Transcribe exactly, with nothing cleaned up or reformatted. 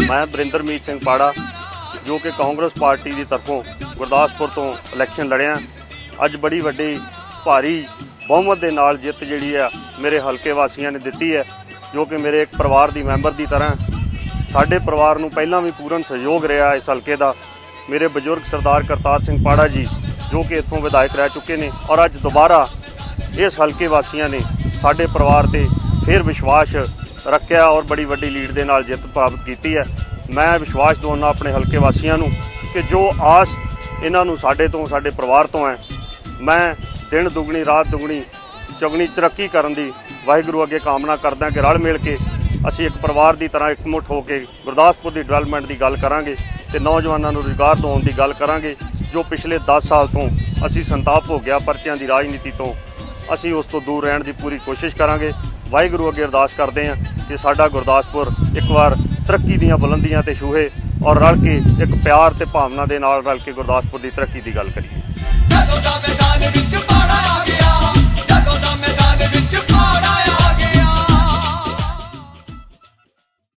मैं बरिंदरमीत सिंह पाड़ा जो कि कांग्रेस पार्टी की तरफों गुरदासपुर तो इलैक्शन लड़िया। अज बड़ी वड्डी भारी बहुमत के नाल जित जिहड़ी है मेरे हल्के वासियों ने दिती है, जो कि मेरे एक परिवार की मैंबर की तरह। साडे परिवार नूं पहलां भी पूर्ण सहयोग रहा इस हल्के का। मेरे बजुर्ग सरदार करतार सिंह पाड़ा जी जो कि इत्थों विधायक रह चुके हैं और अज दोबारा इस हल्के वासियों ने साडे परिवार ते फिर विश्वास रखा और बड़ी वड्डी लीड के नाल जित प्राप्त की है। मैं विश्वास दवाना अपने हल्के वासियों नूं कि जो आस इन्हां नूं साडे तो साडे परिवार तो है, मैं दिन दुगनी रात दुगनी चौगनी तरक्की करन दी वाहिगुरू अगे कामना करदा कि रल मिल के असीं एक परिवार की तरह एकमुठ होकर गुरदासपुर की डिवेलपमेंट की गल करांगे ते नौजवानों नूं रोज़गार दिवाउण की गल करांगे। जो पिछले दस साल तो असीं संताप हो गया परचियां की राजनीति तो, असीं उस तो दूर रहने की पूरी कोशिश करांगे। वाहिगुरू अगे अरदास करते हैं कि साडा गुरदासपुर एक बार तरक्की दीयां बुलंदियां ते छूहे और रल के एक प्यार ते भावना दे नाल रल के गुरदासपुर की तरक्की की गल करिए।